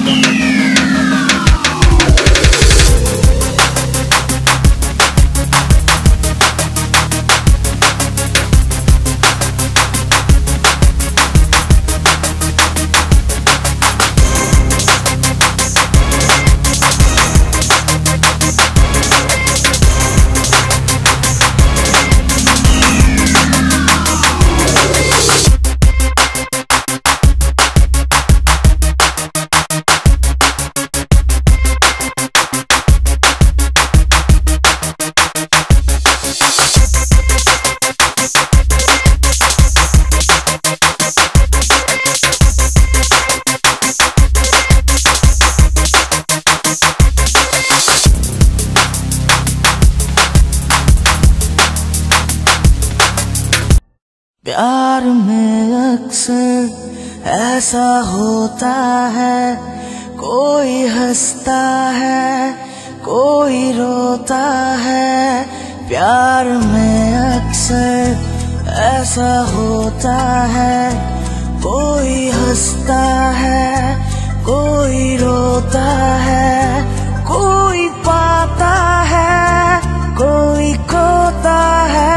प्यार में अक्सर ऐसा होता है, कोई हंसता है कोई रोता है। प्यार में अक्सर ऐसा होता है, कोई हंसता है कोई रोता है। कोई पाता है कोई खोता है,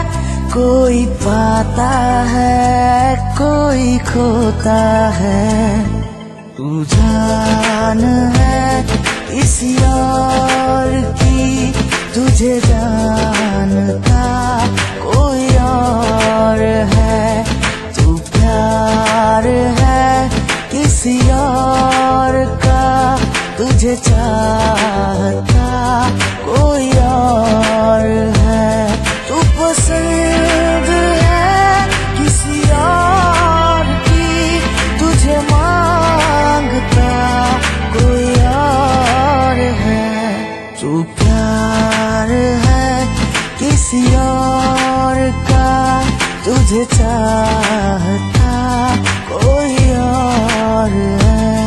कोई पाता है कोई खोता है। तू जान है किसी और की, तुझे जानता कोई और है। तू प्यार है किसी और का, तुझे चाहता कोई और है। तू पसंद है किसी और की, तुझे मांगता कोई और है। तू प्यार है किसी और का, तुझे चाहता कोई और है।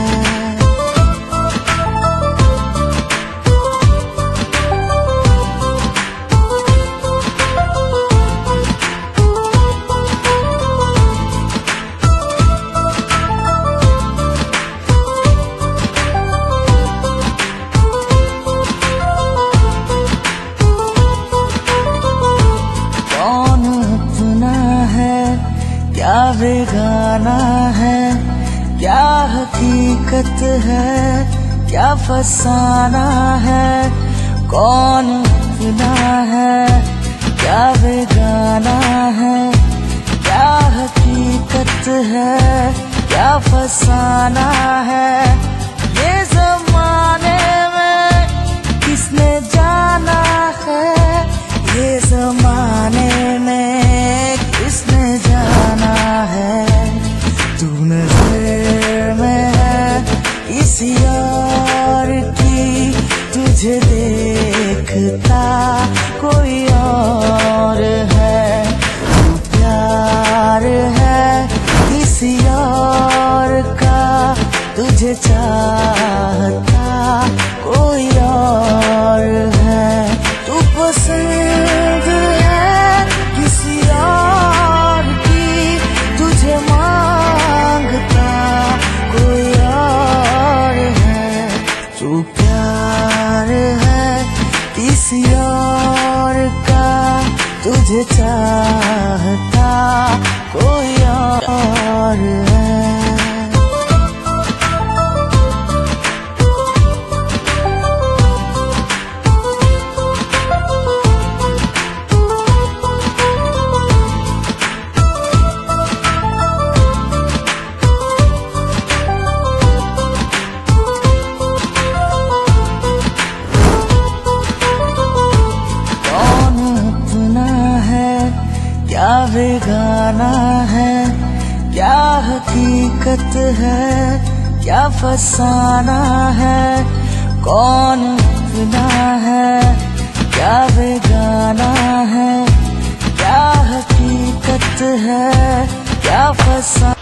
क्या बेगाना है, क्या हकीकत है, क्या फसाना है। कौन अपना है, क्या बेगाना है, क्या हकीकत है, क्या फसाना है। ये ज़माने में किसने जाना है, ये ज़माने में किसने जाना है। तू नज़र में है किसी और की, तुझे देखता कोई और है। तू प्यार है किसी और का, तुझे चाहता कोई और है। तू पसंद है किसी और की, तुझे मांगता कोई और है। तू प्यार है किसी और का, तुझे चाहता कोई और है। क्या बेगाना है, क्या हकीकत है, क्या फसाना है। कौन अपना है, क्या बेगाना है, क्या हकीकत है, क्या फसाना